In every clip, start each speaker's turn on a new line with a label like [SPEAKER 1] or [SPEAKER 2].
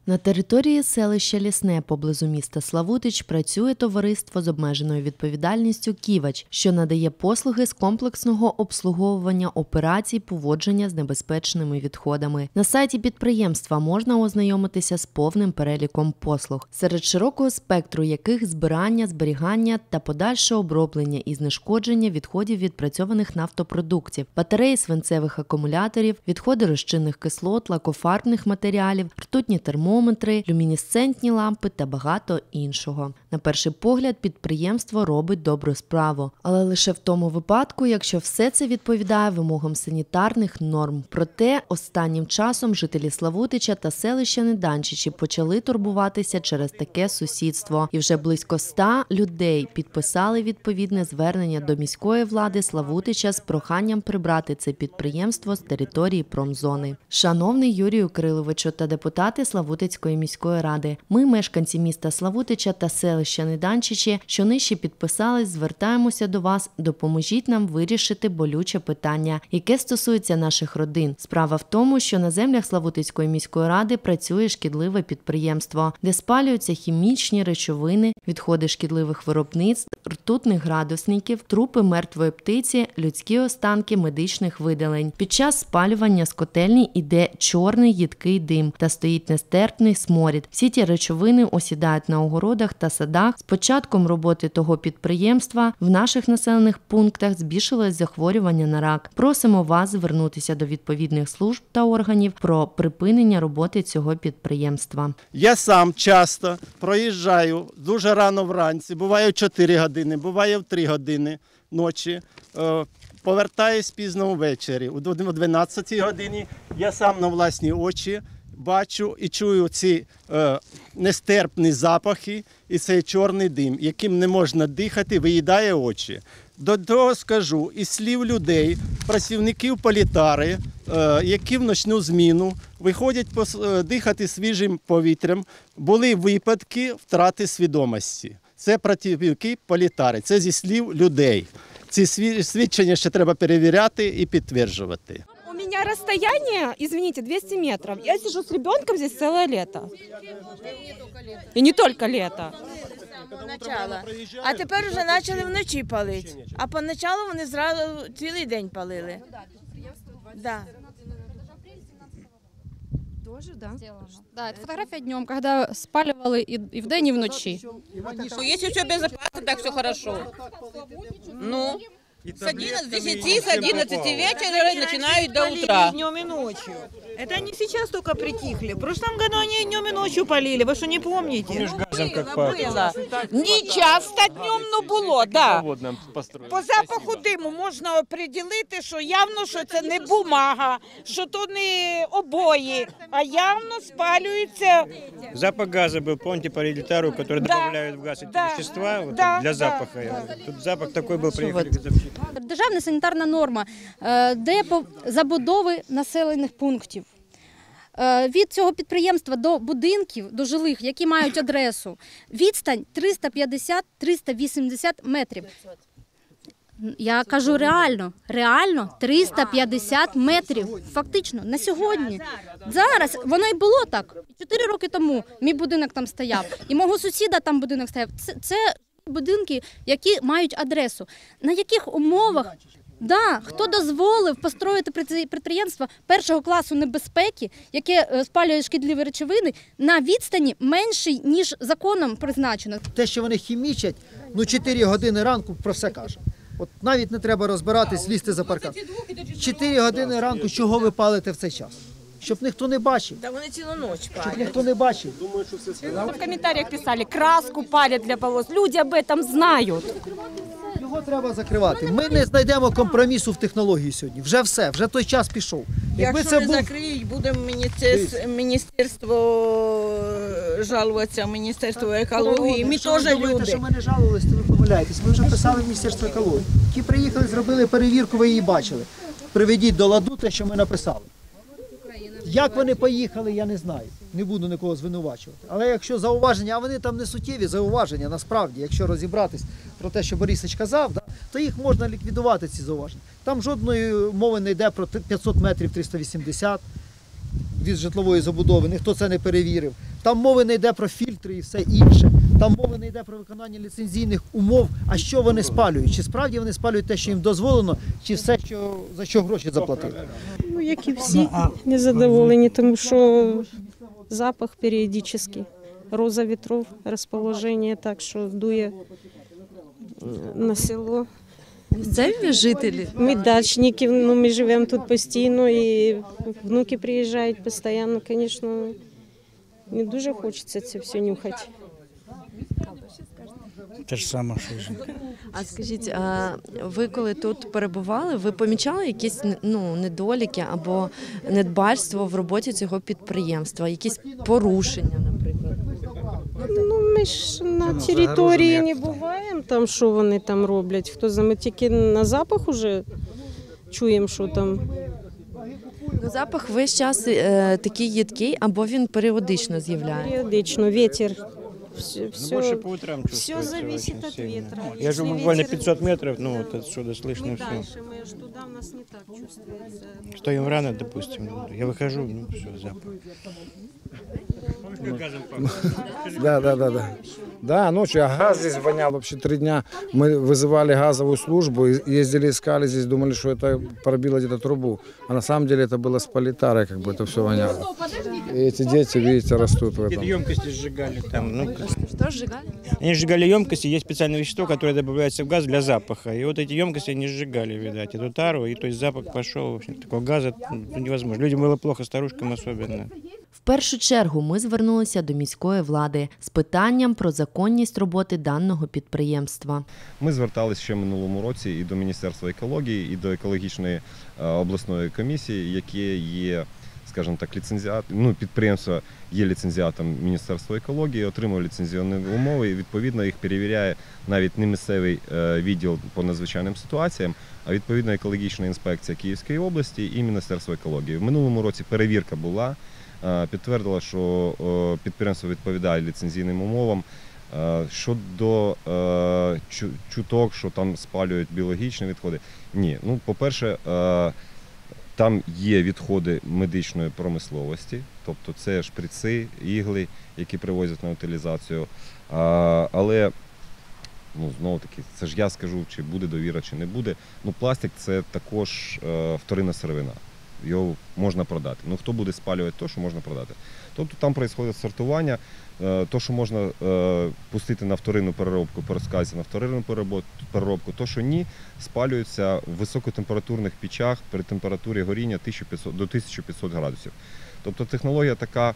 [SPEAKER 1] На території селища Лісне поблизу міста Славутич працює товариство з обмеженою відповідальністю «Ківач», що надає послуги з комплексного обслуговування операцій поводження з небезпечними відходами. На сайті підприємства можна ознайомитися з повним переліком послуг, серед широкого спектру яких збирання, зберігання та подальше оброблення і знешкодження відходів відпрацьованих нафтопродуктів, батареї свинцевих акумуляторів, відходи розчинних кислот, лакофарбних матеріалів, ртутні термометри, люмінесцентні лампи та багато іншого. На перший погляд, підприємство робить добру справу, але лише в тому випадку, якщо все це відповідає вимогам санітарних норм. Проте, останнім часом жителі Славутича та селища Неданчичі почали турбуватися через таке сусідство. І вже близько 100 людей підписали відповідне звернення до міської влади Славутича з проханням прибрати це підприємство з території промзони. Шановний Юрію Кириловичу та депутати Славутицької міської ради, ми, мешканці міста Славутича та селища Неданчичі, що нижче підписались, звертаємося до вас, допоможіть нам вирішити болюче питання, яке стосується наших родин. Справа в тому, що на землях Славутицької міської ради працює шкідливе підприємство, де спалюються хімічні речовини, відходи шкідливих виробництв, ртутних градусників, трупи мертвої птиці, людські останки медичних видалень. Під час спалювання з котельні йде чорний їдкий дим та стоїть нестерпний сморід. Всі ті речовини осідають на огородах та садах. З початком роботи того підприємства в наших населених пунктах збільшилось захворювання на рак. Просимо вас звернутися до відповідних служб та органів про припинення роботи цього підприємства.
[SPEAKER 2] Я сам часто проїжджаю дуже рано вранці, буває в 4 години, буває в 3 години ночі. Повертаюсь пізно ввечері. О 12 годині я сам на власні очі бачу і чую ці нестерпні запахи і цей чорний дим, яким не можна дихати, виїдає очі. До того скажу, із слів людей, працівників політари, які в ночну зміну виходять дихати свіжим повітрям, були випадки втрати свідомості. Це працівники політари, це зі слів людей. Ці свідчення ще треба перевіряти і підтверджувати.
[SPEAKER 3] У меня расстояние, извините, 200 метров. Я сижу с ребенком здесь целое лето. И не только лето.
[SPEAKER 4] А тепер вже почали вночі палити. А поначалу вони зразу цілий день палили. Да.
[SPEAKER 3] Тоже, да?
[SPEAKER 5] Да, это фотография днем, когда спаливали и в день, и в ночи.
[SPEAKER 6] Если все безопасно, так все хорошо. Ну, с 10 с 11 вечера начинают до утра.
[SPEAKER 7] Днем и ночью. Это они сейчас только притихли. В прошлом году они днем и ночью полили. Вы что, не помните?
[SPEAKER 6] Было. Не часто днем, но було, да.
[SPEAKER 7] По запаху диму можна определити, що явно, що це не бумага, що то не обої, а явно спалюється.
[SPEAKER 8] Запах газа был, помните, по регулятору, который добавляют в газ эти вещества для запаха. Тут запах такой был, приехали газовщики.
[SPEAKER 5] Державна санітарна норма де по забудови населених пунктів. Від цього підприємства до будинків, до жилих, які мають адресу, відстань 350-380 метрів. Я кажу реально 350 метрів, фактично, на сьогодні. Зараз воно й було так. 4 роки тому мій будинок там стояв, і мого сусіда там будинок стояв. Це будинки, які мають адресу. На яких умовах, хто дозволив построїти підприємство першого класу небезпеки, яке спалює шкідливі речовини, на відстані меншій, ніж законом призначено.
[SPEAKER 9] Те, що вони хімічать, 4 години ранку про все каже. От навіть не треба розбиратись, лізти за паркан. 4 години ранку, чого ви палите в цей час? Щоб ніхто не бачив.
[SPEAKER 4] Та вони цілу ніч палять.
[SPEAKER 9] Щоб ніхто не бачив.
[SPEAKER 3] В комментариях писали, краску палят для полос. Люди об этом знают.
[SPEAKER 9] Його треба закривати. Ми не знайдемо компромісу в технології сьогодні. Вже все, вже той час пішов.
[SPEAKER 6] Якщо не закриють, будемо міністерство жалуватися, Міністерство екології. Ми теж люди.
[SPEAKER 9] Що ми не жалувалися, то ви помиляєтесь. Ми вже писали в Міністерство екології. Ті приїхали, зробили перевірку, ви її бачили. Приведіть до ладу те, що ми написали. Як вони поїхали, я не знаю. Не буду нікого звинувачувати. Але якщо зауваження, а вони там не суттєві зауваження, насправді, якщо розібратись про те, що Борисович казав, то їх можна ліквідувати, ці зауваження. Там жодної мови не йде про 500 метрів 380 від житлової забудови, ніхто це не перевірив. Там мови не йде про фільтри і все інше. Там мови не йде про виконання ліцензійних умов. А що вони спалюють? Чи справді вони спалюють те, що їм дозволено, чи все, за що гроші заплатили?
[SPEAKER 10] Ну, як і всі, незадоволені, тому що запах періодичний. Роза вітров, розположення, так що дує на село.
[SPEAKER 1] Місцеві жителі?
[SPEAKER 10] Ми дачники, ну, ми живемо тут постійно і внуки приїжджають постійно, звісно, не дуже хочеться це все нюхати.
[SPEAKER 11] Те ж саме, що й жінка.
[SPEAKER 1] А скажіть, ви коли тут перебували, ви помічали якісь недоліки або недбальство в роботі цього підприємства, якісь порушення, наприклад?
[SPEAKER 10] Ну, ми ж на території не буваємо, там, що вони там роблять. Хто знає, ми тільки на запах вже чуємо, що там.
[SPEAKER 1] Ну, запах весь час такий їдкий, або він періодично з'являється?
[SPEAKER 10] Періодично, вітер.
[SPEAKER 8] Больше по утрам
[SPEAKER 10] все зависит от ветра.
[SPEAKER 8] Я живу буквально 500 метров, ну вот отсюда слышно все.
[SPEAKER 10] Дальше мы аж туда, у нас не так чувствуется.
[SPEAKER 8] Стоим рано, допустим, я выхожу, ну все, запах.
[SPEAKER 12] Да. Да, ночью газ здесь вонял вообще 3 дня. Мы вызывали газовую службу, ездили, искали здесь, думали, что это пробило где-то трубу. А на самом деле это было с политарой, как бы это все воняло. И эти дети, видите, растут в этом.
[SPEAKER 8] Емкости сжигали там. Ну,
[SPEAKER 1] Что сжигали?
[SPEAKER 8] они сжигали емкости, есть специальное вещество, которое добавляется в газ для запаха. И вот эти емкости они сжигали, видать, эту тару, и то есть запах пошел, в общем, такого газа невозможно. Людям было плохо, старушкам особенно.
[SPEAKER 1] В першу чергу ми звернулися до міської влади з питанням про законність роботи даного підприємства.
[SPEAKER 13] Ми зверталися ще в минулому році і до Міністерства екології, і до екологічної обласної комісії, які є, скажімо так, підприємство є ліцензіатом Міністерства екології, отримує ліцензійні умови і відповідно їх перевіряє навіть не місцевий відділ по надзвичайним ситуаціям, а відповідно екологічна інспекція Київської області і Міністерства екології. В минулому році перевірка була. Підтвердила, що підприємство відповідає ліцензійним умовам. Щодо чуток, що там спалюють біологічні відходи, ні. Ну, по-перше, там є відходи медичної промисловості, тобто це шприци, ігли, які привозять на утилізацію. Але, знову таки, це ж я скажу, чи буде довіра, чи не буде. Ну, пластик – це також вторинна сировина. Його можна продати. Ну, хто буде спалювати те, що можна продати? Тобто там відбувається сортування, то, що можна пустити на вторинну переробку, перескається на вторинну переробку, то, що ні, спалюється в високотемпературних пічах при температурі горіння до 1500 градусів. Тобто технологія така,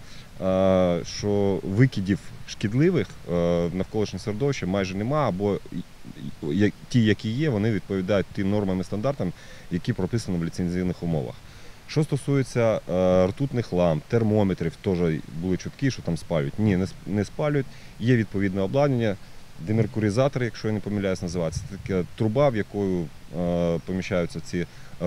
[SPEAKER 13] що викидів шкідливих в навколишнє середовище майже нема, або ті, які є, вони відповідають тим нормам і стандартам, які прописані в ліцензійних умовах. Що стосується ртутних ламп, термометрів, теж були чутки, що там спалюють. Ні, не спалюють. Є відповідне обладнання, демеркуризатор, якщо я не помиляюсь, називається. Це така труба, в якою поміщаються ці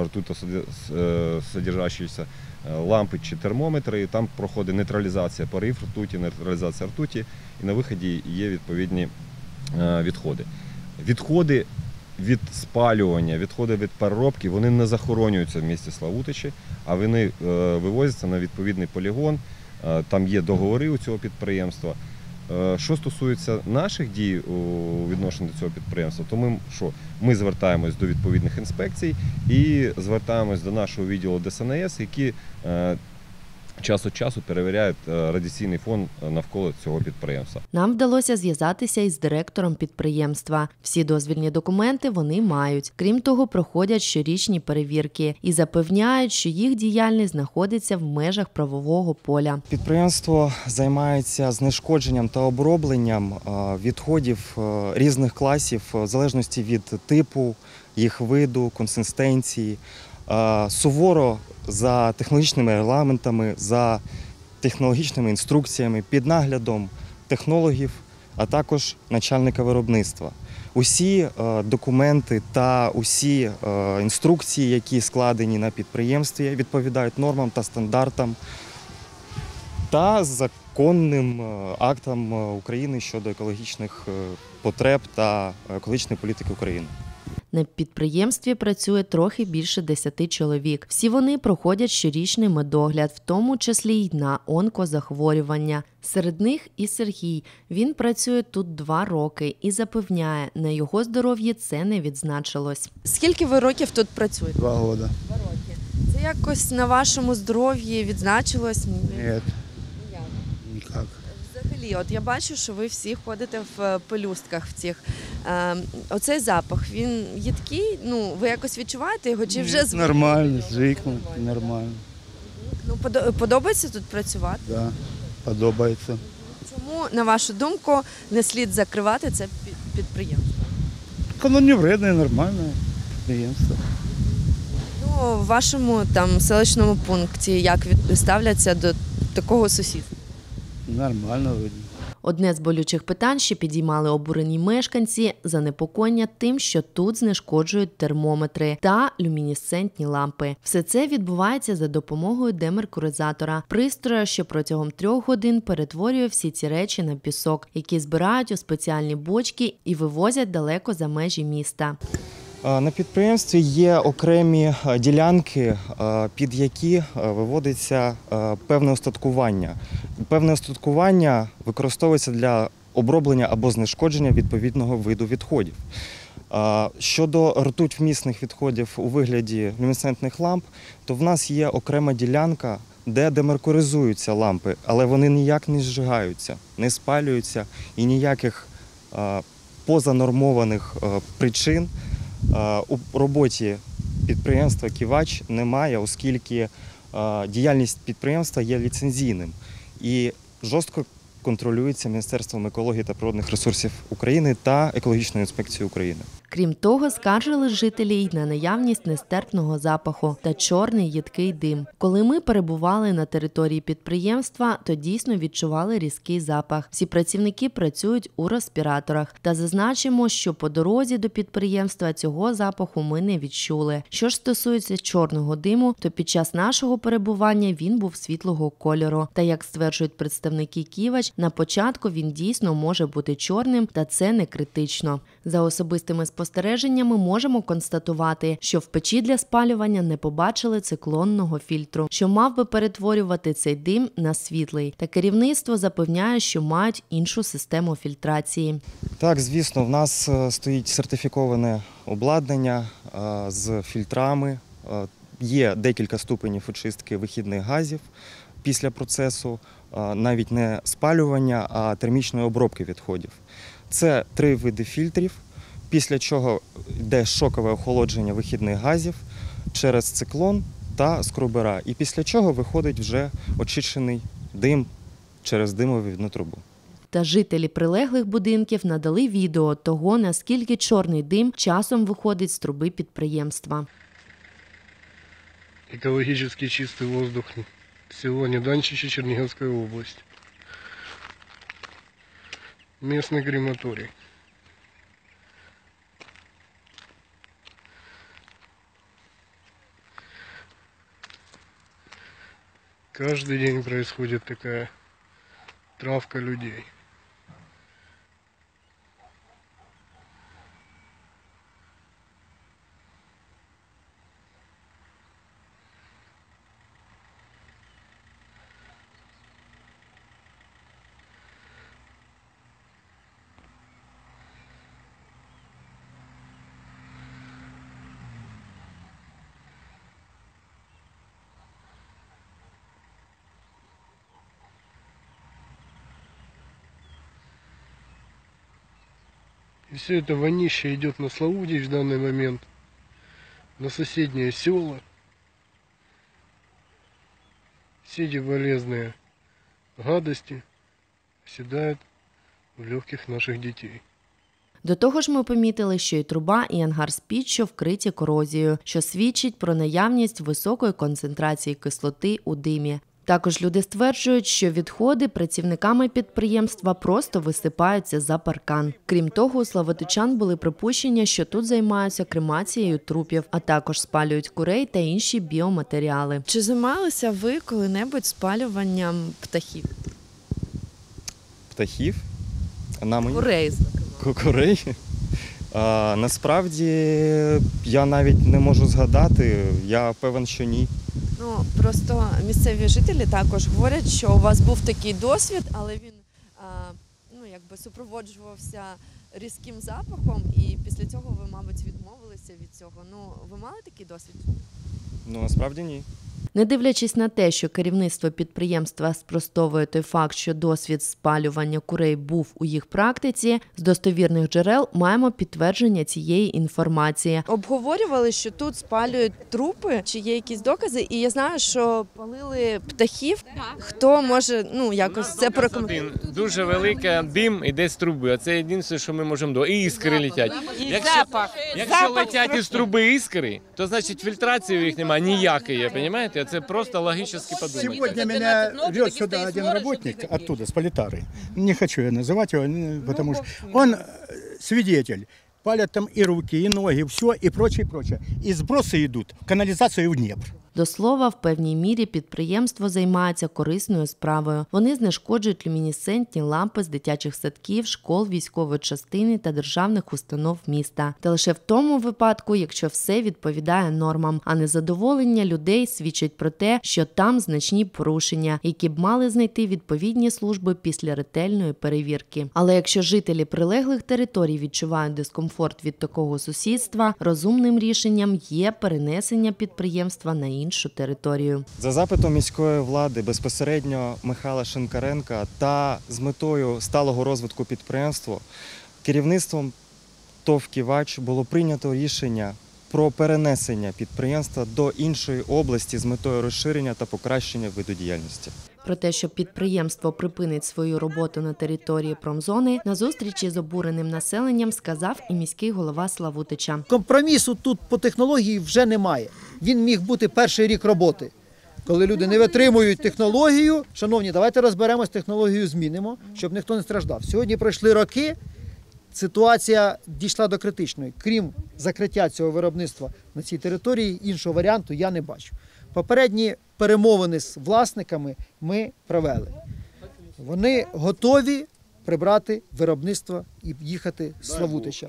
[SPEAKER 13] ртутосодержащіся лампи чи термометри, і там проходить нейтралізація парів ртуті, нейтралізація ртуті, і на виході є відповідні відходи. Відходи від спалювання, відходи від переробки, вони не захоронюються в місті Славутичі, а вони вивозяться на відповідний полігон, там є договори у цього підприємства. Що стосується наших дій у відношенні до цього підприємства, то ми звертаємось до відповідних інспекцій і звертаємось до нашого відділу ДСНС, які час від часу перевіряють радіаційний фон навколо цього підприємства.
[SPEAKER 1] Нам вдалося зв'язатися із директором підприємства. Всі дозвільні документи вони мають. Крім того, проходять щорічні перевірки і запевняють, що їх діяльність знаходиться в межах правового поля.
[SPEAKER 14] Підприємство займається знешкодженням та обробленням відходів різних класів в залежності від типу, їх виду, консистенції. Суворо за технологічними регламентами, за технологічними інструкціями, під наглядом технологів, а також начальника виробництва. Усі документи та усі інструкції, які складені на підприємстві, відповідають нормам та стандартам та законним актам України щодо екологічних потреб та екологічної політики України.
[SPEAKER 1] На підприємстві працює трохи більше 10 чоловік. Всі вони проходять щорічний медогляд, в тому числі й на онкозахворювання. Серед них і Сергій. Він працює тут 2 роки і запевняє, на його здоров'ї це не відзначилось.
[SPEAKER 15] Скільки ви років тут працюєте?
[SPEAKER 16] 2 роки.
[SPEAKER 15] 2 роки. Це якось на вашому здоров'ї відзначилось?
[SPEAKER 16] Ні, ніяк.
[SPEAKER 15] Взагалі, от я бачу, що ви всі ходите в пелюстках в цих. Оцей запах, він їдкий? Ну, ви якось відчуваєте його? Чи вже звикли?
[SPEAKER 16] Нормально, звикнув, нормально.
[SPEAKER 15] Ну, подобається тут працювати?
[SPEAKER 16] Так, да, подобається.
[SPEAKER 15] Чому, на вашу думку, не слід закривати це підприємство?
[SPEAKER 16] Воно не вредне, нормальне підприємство.
[SPEAKER 15] Ну, в вашому там селищному пункті як ставляться до такого сусідства?
[SPEAKER 16] Нормально видно.
[SPEAKER 1] Одне з болючих питань, що підіймали обурені мешканці – занепокоєння тим, що тут знешкоджують термометри та люмінесцентні лампи. Все це відбувається за допомогою демеркуризатора – пристрою, що протягом 3 годин перетворює всі ці речі на пісок, які збирають у спеціальні бочки і вивозять далеко за межі міста.
[SPEAKER 14] На підприємстві є окремі ділянки, під які виводиться певне остаткування. Певне остаткування використовується для оброблення або знешкодження відповідного виду відходів. Щодо ртуть-вмісних відходів у вигляді люмінесцентних ламп, то в нас є окрема ділянка, де демеркуризуються лампи, але вони ніяк не зжигаються, не спалюються і ніяких позанормованих причин у роботі підприємства «Ківач» немає, оскільки діяльність підприємства є ліцензійним і жорстко контролюється Міністерством екології та природних ресурсів України та Екологічною інспекцією України.
[SPEAKER 1] Крім того, скаржились жителі й на наявність нестерпного запаху та чорний їдкий дим. Коли ми перебували на території підприємства, то дійсно відчували різкий запах. Всі працівники працюють у респіраторах. Та зазначимо, що по дорозі до підприємства цього запаху ми не відчули. Що ж стосується чорного диму, то під час нашого перебування він був світлого кольору. Та, як стверджують представники «Ківач», на початку він дійсно може бути чорним, та це не критично. За особистими спостереженнями можемо констатувати, що в печі для спалювання не побачили циклонного фільтру, що мав би перетворювати цей дим на світлий. Та керівництво запевняє, що мають іншу систему фільтрації.
[SPEAKER 14] Так, звісно, в нас стоїть сертифіковане обладнання з фільтрами. Є декілька ступенів очистки вихідних газів після процесу, навіть не спалювання, а термічної обробки відходів. Це 3 види фільтрів, після чого йде шокове охолодження вихідних газів через циклон та скрубера. І після чого виходить вже очищений дим через димовідвідну трубу.
[SPEAKER 1] Та жителі прилеглих будинків надали відео того, наскільки чорний дим часом виходить з труби підприємства.
[SPEAKER 17] Екологічно чистий воздух село Неданчичи, Чернігівська область. Местный крематорий. Каждый день происходит такая травка людей. И все это вонище идет на Славутич в данный момент, на соседние села. Все эти полезные гадости оседают в легких наших детей.
[SPEAKER 1] До того ж ми помітили, що і труба, і ангар з піччю вкриті корозією, що свідчить про наявність високої концентрації кислоти у димі. Також люди стверджують, що відходи працівниками підприємства просто висипаються за паркан. Крім того, у славутичан були припущення, що тут займаються кремацією трупів, а також спалюють курей та інші біоматеріали. Чи займалися ви коли-небудь спалюванням птахів?
[SPEAKER 14] Птахів? Курей.
[SPEAKER 1] Курей.
[SPEAKER 14] Насправді я навіть не можу згадати, я певен, що ні.
[SPEAKER 15] Ну, просто місцеві жителі також говорять, що у вас був такий досвід, але він якби супроводжувався різким запахом, і після цього ви, мабуть, відмовилися від цього. Ну, ви мали такий досвід?
[SPEAKER 14] Ну, насправді ні.
[SPEAKER 1] Не дивлячись на те, що керівництво підприємства спростовує той факт, що досвід спалювання курей був у їх практиці, з достовірних джерел маємо підтвердження цієї інформації.
[SPEAKER 15] Обговорювали, що тут спалюють трупи, чи є якісь докази, і я знаю, що палили птахів. Хто може, якось це прокоментувати?
[SPEAKER 18] Дуже великий дим іде з труби, а це єдине, що ми можемо до. І іскри летять. Якщо летять із труби іскри, то значить фільтрації у їх немає ніякої, розумієте? Это просто логически подумать.
[SPEAKER 16] Сегодня меня вез сюда один работник оттуда, с Политары. Не хочу я называть его, потому что он свидетель. Палят там и руки, и ноги, все, и прочее, прочее. И сбросы идут в канализацию в Днепр.
[SPEAKER 1] До слова, в певній мірі підприємство займається корисною справою. Вони знешкоджують люмінесцентні лампи з дитячих садків, школ, військової частини та державних установ міста. Та лише в тому випадку, якщо все відповідає нормам, а незадоволення людей свідчить про те, що там значні порушення, які б мали знайти відповідні служби після ретельної перевірки. Але якщо жителі прилеглих територій відчувають дискомфорт від такого сусідства, розумним рішенням є перенесення підприємства на іншу територію.
[SPEAKER 14] За запитом міської влади безпосередньо Михайла Шинкаренка та з метою сталого розвитку підприємства керівництвом ТОВ «Ківач» було прийнято рішення про перенесення підприємства до іншої області з метою розширення та покращення виду діяльності.
[SPEAKER 1] Про те, що підприємство припинить свою роботу на території промзони, на зустрічі з обуреним населенням сказав і міський голова Славутича.
[SPEAKER 9] Компромісу тут по технології вже немає. Він міг бути перший рік роботи. Коли люди не витримують технологію, шановні, давайте розберемось, технологію змінимо, щоб ніхто не страждав. Сьогодні пройшли роки, ситуація дійшла до критичної. Крім закриття цього виробництва на цій території, іншого варіанту я не бачу. Попередні перемовини з власниками ми провели. Вони готові прибрати виробництво і їхати з Славутича.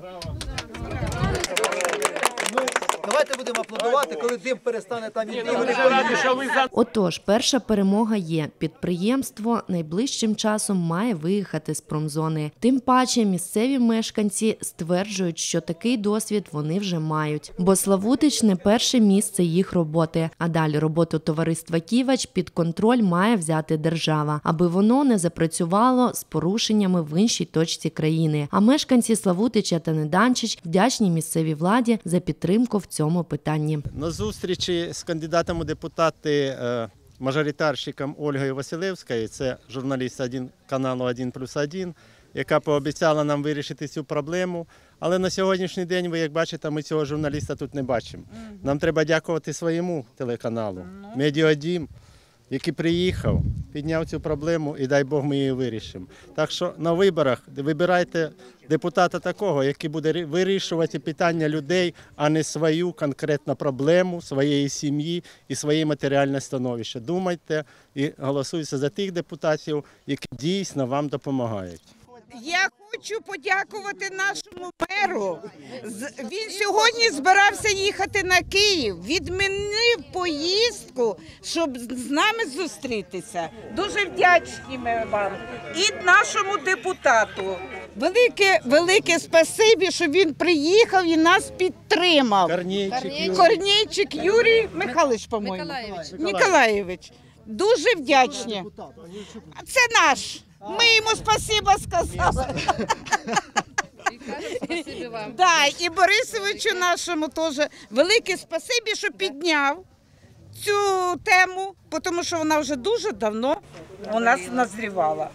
[SPEAKER 9] Давайте будемо аплодувати, коли дим перестане там іти.
[SPEAKER 1] Отож, перша перемога є. Підприємство найближчим часом має виїхати з промзони. Тим паче місцеві мешканці стверджують, що такий досвід вони вже мають. Бо Славутич не перше місце їх роботи. А далі роботу товариства «Ківач» під контроль має взяти держава, аби воно не запрацювало з порушеннями в іншій точці країни. А мешканці Славутича та Неданчич вдячні місцевій владі за підтримку в цьому питанні.
[SPEAKER 2] На зустрічі з кандидатом у депутати мажоритарщиком Ольгою Василевською, це журналіст каналу «1+1», яка пообіцяла нам вирішити цю проблему. Але на сьогоднішній день, ви як бачите, ми цього журналіста тут не бачимо. Нам треба дякувати своєму телеканалу «Медіадім», який приїхав, підняв цю проблему і дай Бог ми її вирішимо. Так що на виборах вибирайте депутата такого, який буде вирішувати питання людей, а не свою конкретну проблему, своєї сім'ї і своє матеріальне становище. Думайте і голосуйте за тих депутатів, які дійсно вам допомагають.
[SPEAKER 7] Я хочу подякувати нашому меру. Він сьогодні збирався їхати на Київ, відмінив поїздку, щоб з нами зустрітися. Дуже вдячні ми вам і нашому депутату. Велике спасибі, що він приїхав і нас підтримав. Корнійчик Юрій Михайлович, по-моєму. Ніколаєвич. Дуже вдячні. Це наш. Ми йому спасибо сказали. Да, і Борисовичу нашому теж велике спасибі, що підняв цю тему, тому що вона вже дуже давно у нас назрівала.